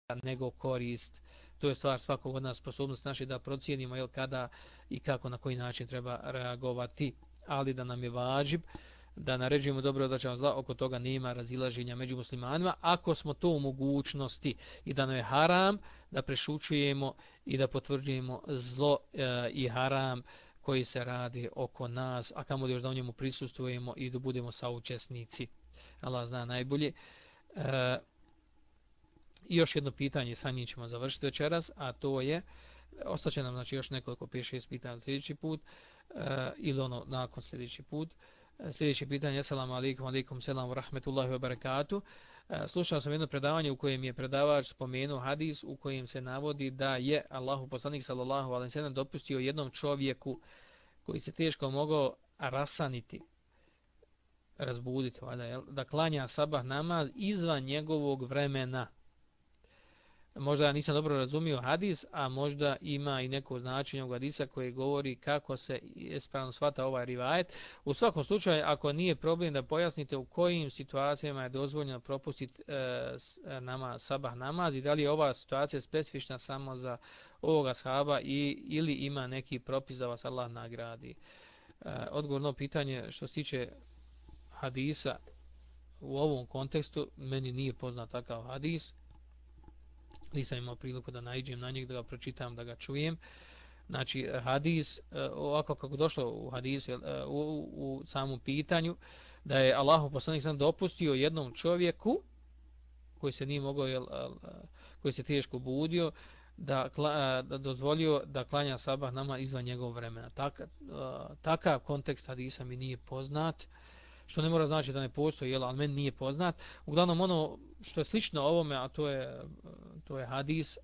nego korist. To je stvar svakog od nas, sposobnost naše da procijenimo kada i kako, na koji način treba reagovati, ali da nam je važib da naređujemo dobro, da ćemo zla, oko toga nema razilaženja među muslimanima, ako smo to u mogućnosti, i da nam je haram da prešućujemo i da potvrđujemo zlo i haram koji se radi oko nas, a kamo još da u njemu prisustvujemo i da budemo saučesnici. Allah zna najbolje. I još jedno pitanje, sa njim ćemo završiti večeras, a to je, ostaće nam znači još nekoliko 5-6 pitanja sljedeći put, ili ono nakon sljedeći put. Sljedeće pitanje, assalamu alaikum, alaikum selam, rahmetullahi wa barakatuh. Slušao sam jedno predavanje u kojem je predavač spomenuo hadis u kojem se navodi da je Allahu poslanik sallallahu alejhi ve sellem dopustio jednom čovjeku koji se teško mogao rasaniti, razbuditi, da klanja sabah namaz izvan njegovog vremena. Možda ja nisam dobro razumio hadis, a možda ima i neko značenje ovog hadisa koje govori kako se ispravno shvata ovaj rivajet. U svakom slučaju, ako nije problem da pojasnite u kojim situacijama je dozvoljeno propustiti sabah namaz i da li je ova situacija specifična samo za ovoga ashaba ili ima neki propis da vas Allah nagradi. Odgovorno pitanje što se tiče hadisa u ovom kontekstu, meni nije poznat takav hadis. Nisam imao priliku da naiđem na njeg, da ga pročitam, da ga čujem. Znači, hadis, ovako kako došlo u hadisu, u samom pitanju, da je Allahu poslanik sam dopustio jednom čovjeku, koji se nije mogao, koji se teško budio, da dozvolio da klanja sabah namaz izvan njegovog vremena. Takav kontekst hadisa mi nije poznat, što ne mora znači da ne postoji, ali meni nije poznat. Uglavnom ono što je slično ovome, a to je hadis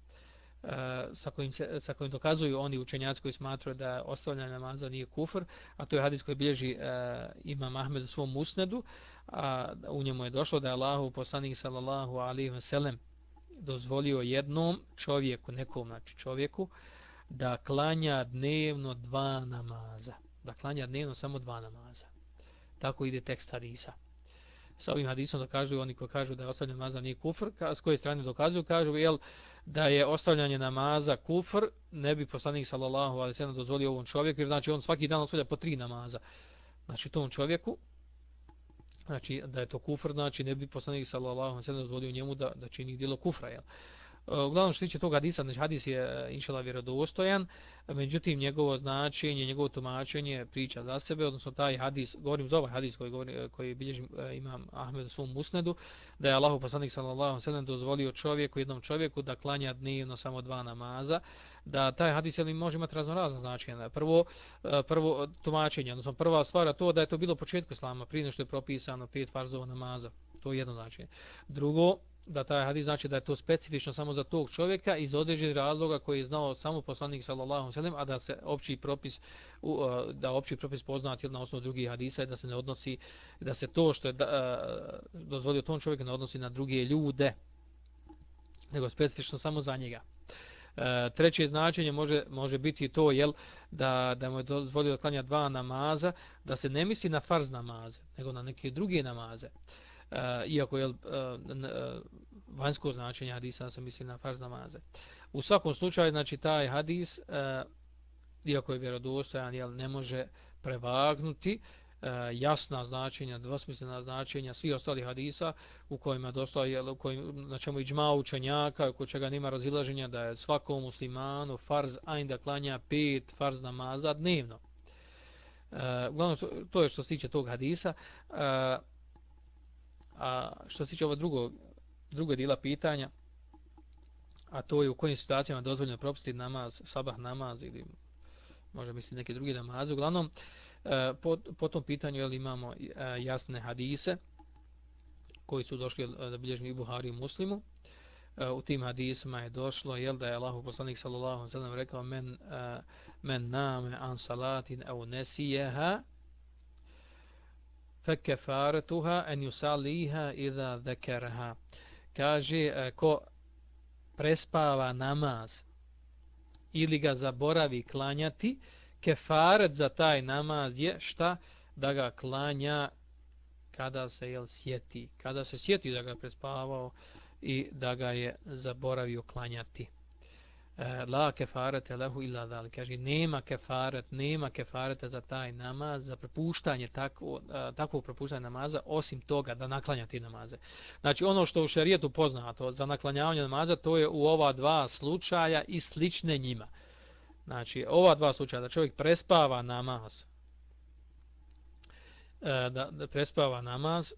sa kojim dokazuju oni učenjaci koji smatraju da ostavljanje namaza nije kufr, a to je hadis koji bilježi Imam Ahmed u svom musnedu, a u njemu je došlo da je Allahu poslanik sallallahu alejhi ve sellem dozvolio jednom čovjeku, nekom znači čovjeku, da klanja dnevno 2 namaza. Da klanja dnevno samo 2 namaza. Tako ide tekst hadisa. Sa ovim hadisom dokazuju oni koji kažu da je ostavljanje namaza nije kufr, s koje strane dokazuju, kažu da je ostavljanje namaza kufr, ne bi poslanik sallallahu alejhi ve sellem dozvolio ovom čovjeku, jer znači on svaki dan ostavlja po 3 namaza. Znači tom čovjeku, znači da je to kufr, znači ne bi poslanik sallallahu alejhi ve sellem dozvolio njemu da čini djelo kufra, jel? Uglavnom što tiče tog hadisa, znači hadis je inšallah vjerodostojan, međutim njegovo značenje, njegovo tumačenje priča za sebe, odnosno taj hadis, govorim za ovaj hadis koji bilježi Imam Ahmed u svom musnedu, da je Allahu poslanik sallallahu alejhi ve sellem dozvolio jednom čovjeku da klanja dnevno samo 2 namaza, da taj hadis može imati raznorazna značenja. Prvo tumačenje, odnosno prva stvar to da je to bilo početku islama, prije nego što je propisano 5 farzova namaza. To je jedno značenje. Drugo, da taj hadis znači da je to specifično samo za tog čovjeka iz određenih razloga koji je znao samo poslanik sallallahu alejhi ve sellem, a da se opći propis poznat na osnovu drugih hadisa i da se ne odnosi, da se to što je dozvolio tom čovjeku ne odnosi na druge ljude, nego specifično samo za njega. Treće značenje može biti to da mu je dozvolio da klanja 2 namaza, da se ne misli na farz namaze, nego na neke druge namaze. Iako je vanjsko značenje hadisa se misli na farz namaze. U svakom slučaju, znači taj hadis, iako je vjerodostojan, ne može prevagnuti jasna značenja, dvosmislena značenja svih ostalih hadisa u kojima došlo, na čemu iđma učenjaka, oko čega nema razilaženja da je svakom muslimanu farz ajn da klanja 5 farz namaza dnevno. Uglavnom, to je što se tiče tog hadisa. A što se tiče ovog drugog dijela pitanja, a to je u kojim situacijama dozvoljeno propustiti namaz, sabah namaz ili možda misliti neki drugi namaz. Uglavnom, po tom pitanju imamo jasne hadise koji su došli da bilježni i Buhari i Muslimu. U tim hadisima je došlo da je Allahu poslanik sallallahu alejhi ve sellem rekao men name an salatin aw nasiyaha فَكَفَارَتُهَا أَنْ يُسَالِيهَا إِذَا ذَكَرَهَا. Kaže, ko prespava namaz ili ga zaboravi klanjati, kefaret za taj namaz je šta? Da ga klanja kada se sjeti. Kada se sjeti da ga prespavao i da ga je zaboravio klanjati. La kefarete lehu illa dalik. Kaže, nema kefareta za taj namaz, za prepuštanje takvog prepuštanja namaza, osim toga da naklanja ti namaze. Znači, ono što u šerijetu poznato za naklanjavanje namaza, to je u ova dva slučaja i slične njima. Znači, ova dva slučaja, da čovjek prespava namaz, da prespava namaz,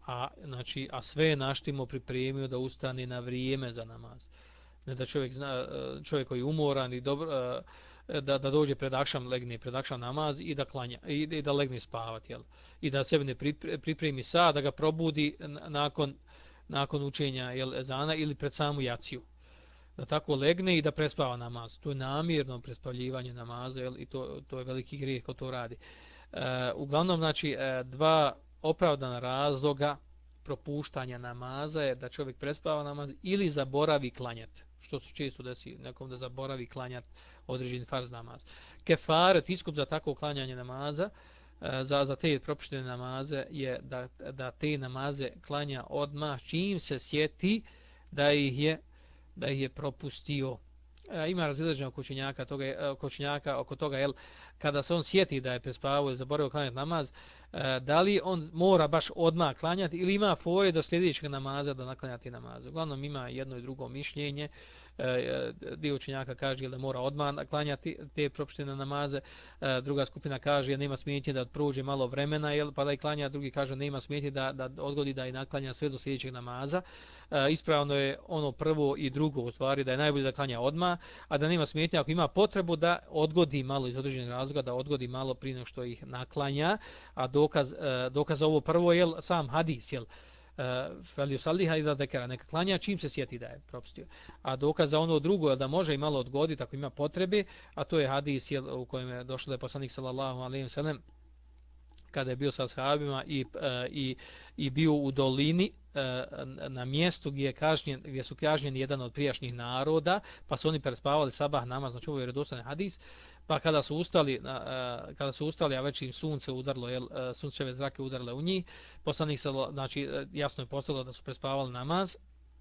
a sve je naštimo pripremio da ustane na vrijeme za namaz. Ne da čovjek koji je umoran i dobro, da dođe legne pred akšam namaz i da klanja i da legne spavati, jel? I da sebe ne pripremi sad, da ga probudi nakon učenja, jel, ezana ili pred samu jaciju. Da tako legne i da prespava namaz. To je namjerno prespavljivanje namaza, jel? I to je veliki grijeh ko to radi. Uglavnom, znači, dva opravdana razloga propuštanja namaza je da čovjek prespava namaz ili zaboravi klanjati, što se često desi nekom da zaboravi klanjati određeni farz namaz. Kefaret, iskup za takvo klanjanje namaza, za te propuštene namaze je da te namaze klanja odmah čim se sjeti da ih je propustio. Ima razilaženja kočenjaka oko toga, jel, kada se on sjeti da je prespavao ili zaboravio klanjati namaz, da li on mora baš odmah klanjati ili ima fore do sljedećeg namaza da naklanjati namaz. Uglavnom ima jedno i drugo mišljenje. Dio učenjaka kaže da mora odmah klanjati te propuštene namaze, druga skupina kaže nema smetnje da prođe malo vremena, jel, pa da i klanja, drugi kaže nema smetnje da odgodi da i naklanja sve do sljedećeg namaza. Ispravno je ono prvo i drugo, u stvari da je najbolje da klanja odmah, a da nema smetnje ako ima potrebu da odgodi malo iz određenih razloga, da odgodi malo prije nego što ih naklanja, a dokaz ovo prvo je sam hadis, jel, felju saliha i da dekara, neka klanja čim se sjeti da je propustio. A dokaz za ono drugo je da može i malo odgoditi ako ima potrebe, a to je hadis, jel, u kojem je došlo da je poslanik sallallahu alejhi ve sellem kada je bio sa ashabima i bio u dolini na mjestu gdje su kažnjeni jedan od prijašnjih naroda, pa su oni prespavali sabah namaz, znači ovo je vjerodostojan hadis, pa kada su ustali, a već im sunce udarilo, sunčeve zrake udarile u njih, poslanik znači jasno je postalo da su prespavali namaz,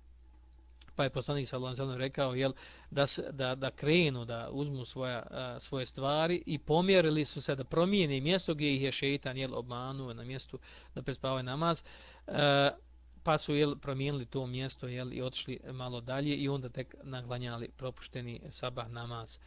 pa je poslanik sallallahu alejhi ve sellem rekao, jel, da krenu, da uzmu svoje stvari i pomjerili su se da promijene mjesto gdje ih je šejtan, jel, obmanuo na mjestu da prespavaju namaz, pa su, jel, promijenili to mjesto, jel, i otišli malo dalje i onda tek naklanjali propušteni sabah namaz.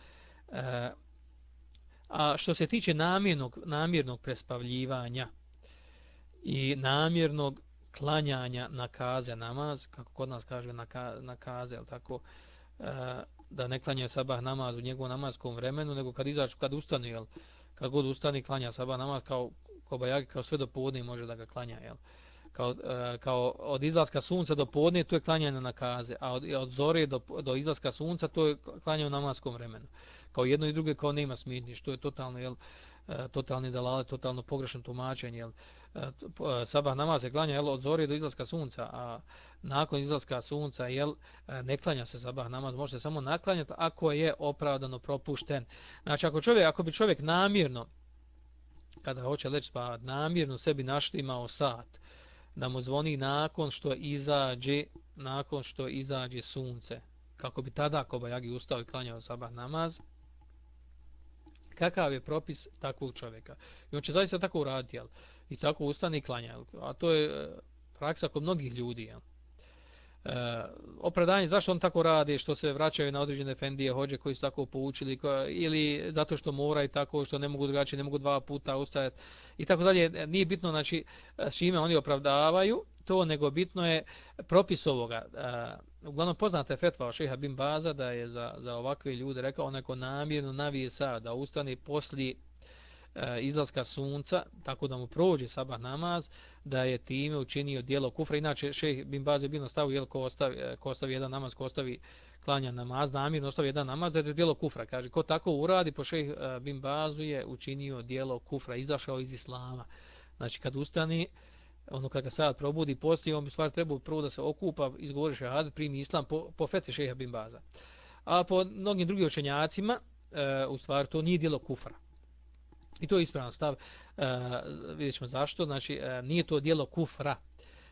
A što se tiče namjernog prespavljivanja i namjernog klanjanja na kaze namaz, kako kod nas kaže na kaze, jel tako, da ne klanjaju sabah namaz u njegovom namatskom vremenu, nego kad ustane, jel, kad god ustane klanja sabah namaz kao bajagi, kao sve do podne može da ga klanja, jel. Kao od izlaska sunca do podne to je klanjanje na kaze, a od zore do izlaska sunca to je klanjanje u namatskom vremenu. Kao jedno i drugo kao nema smetnje, što je totalno, jel, totalni dalale, totalno pogrešno tumačenje, jel. Sabah namaz se klanja, jel, od zore do izlaska sunca, a nakon izlaska sunca, jel, ne klanja se sabah namaz, može se samo naklanjati ako je opravdano propušten. Znači ako bi čovjek namjerno, kada hoće leći spavati, namjerno sebi naštimao sat da mu zvoni nakon što izađe sunce, kako bi tada kobajagi ustao i klanjao sabah namaz, kakav je propis takvog čovjeka? I on će zaista tako uraditi, jel? I tako ustane i klanja, jel? A to je praksa kod mnogih ljudi, jel? Opravdanje zašto on tako radi, što se vraćaju na određene efendije, hođe koji su tako poučili, ili zato što mora i tako što ne mogu drugačije, ne mogu 2 puta ustajati i tako dalje. Nije bitno, znači, s čime oni opravdavaju to, nego bitno je propis ovoga. Uglavnom poznata je fetva šejha bin Baza da je za ovakve ljude rekao, onako namjerno navije sad da ustane poslije izlaska sunca, tako da mu prođe sabah namaz, da je time učinio djelo kufra. Inače šejh bin Baz je bilo stavio, jel, ko ostavi jedan namaz, ko ostavi klanja namaz, namjerno ostavi jedan namaz, da je djelo kufra. Kaže, ko tako uradi, po šejh bin Bazu je učinio djelo kufra, izašao iz islama. Znači kad ustane, ono kad ga sad probudi poslije, on bi stvar trebao prvo da se okupa, izgovori šehadet, primi islam po fetvi šejha bin Baza. A po mnogim drugim učenjacima, u stvari to nije djelo kufra. I to je ispravan stav, vidjet ćemo zašto, znači nije to djelo kufra,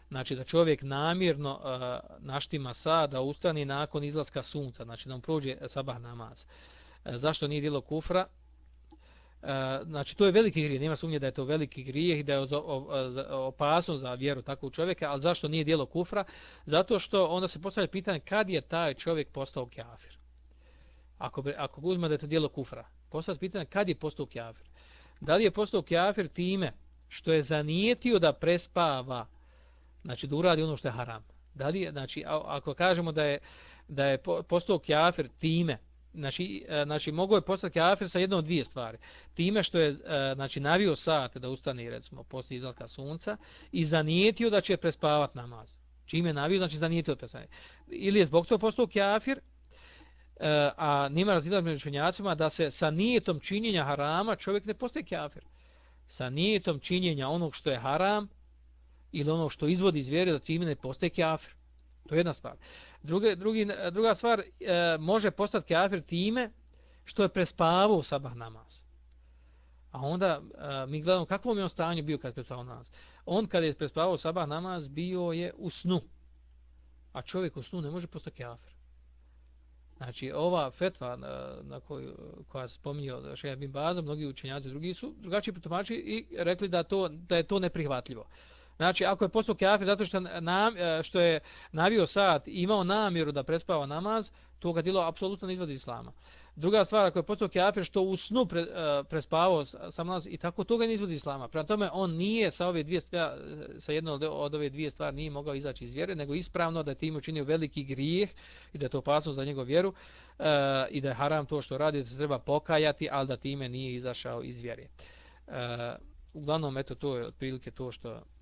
znači da čovjek namjerno naštima sad da ustane nakon izlaska sunca, znači da mu prođe sabah namaz. Zašto nije djelo kufra? Znači to je veliki grijeh, nema sumnje da je to veliki grijeh i da je opasnost za vjeru takvog čovjeka, ali zašto nije djelo kufra? Zato što onda se postavlja pitanje kad je taj čovjek postao kafir. Ako uzme da je to djelo kufra, postavlja se pitanje kad je postao kafir. Da li je postao kafir time što je zanijetio da prespava, znači da uradi ono što je haram. Da li je, znači ako kažemo da je postao kafir time, znači mogo je postati kafir sa jednom od dvije stvari. Time što je znači navio sat da ustane recimo poslije izlaska sunca i zanijetio da će prespavati namaz. Čime je navio, znači zanijetio da prespavati. Ili je zbog toga postao kafir, a nima razilaženja među učenjacima da se sa nijetom činjenja harama čovjek ne postaje kafir. Sa nijetom činjenja onog što je haram ili ono što izvodi iz vjere da time ne postaje kafir. To je jedna stvar. Druga stvar, može postati kafir time što je prespavao sabah namaz. A onda mi gledamo kakvom je on stanju bio kad je prespavao namaz. On kad je prespavao sabah namaz bio je u snu. A čovjek u snu ne može postati kafir. Znači ova fetva na koja se spominje Šejh bin Baza, mnogi učenjaci drugi su drugačiji protumačili i rekli da je to neprihvatljivo. Znači, ako je postao kafir zato što je navio sat i imao namjeru da prespava namaz, to ga djelo apsolutno ne izvodi iz islama. Druga stvar, ako je postao kafir što u snu prespavao sam namaz i tako, to ga ne izvodi iz islama. Prema tome, on nije sa jednom od ove dvije stvari nije mogao izaći iz vjere, nego ispravno da je tim učinio veliki grijeh i da je to opasno za njegovu vjeru i da je haram to što radi, da se treba pokajati, ali da time nije izašao iz vjere. Uglavnom, eto, to je otprilike to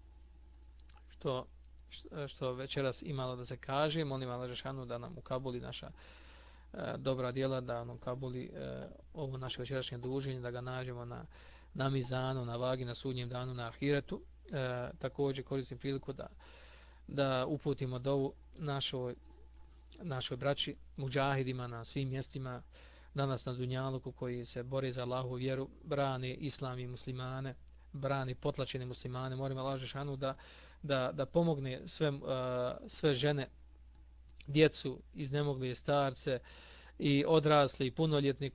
što večeras imalo da se kaže. Molim Allah Žešanu da nam ukabuli naša dobra djela, da nam ukabuli ovo naše večerašnje druženje, da ga nađemo na mizanu, na vagi, na sudnjem danu, na ahiretu. Također koristim priliku da uputimo dovu našoj braći muđahidima na svim mjestima danas na Dunjaluku koji se bore za Allahovu vjeru, brane islam i muslimane, brane potlačene muslimane. Molim Allah Žešanu da pomogne sve žene, djecu, iznemoglije starce i odrasli i punoljetni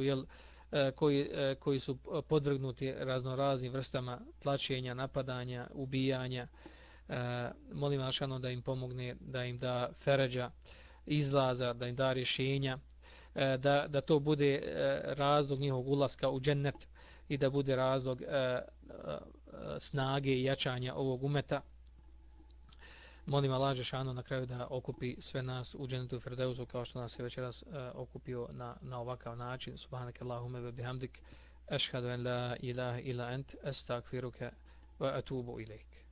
koji su podvrgnuti raznoraznim vrstama tlačenja, napadanja, ubijanja. Molim Allah da im pomogne, da im da feređa, izlaza, da im da rješenja, da to bude razlog njihovog ulaska u džennet i da bude razlog snage i jačanja ovog umeta. Molim Allah Žešanu na kraju da okupi sve nas u džennetu Firdevsu kao što nas je večeras okupio na ovakav način. Subhanake Allahumme ve bihamdik, ešhadu en la ilaha illa ent, estagfiruke wa atubu ilejk.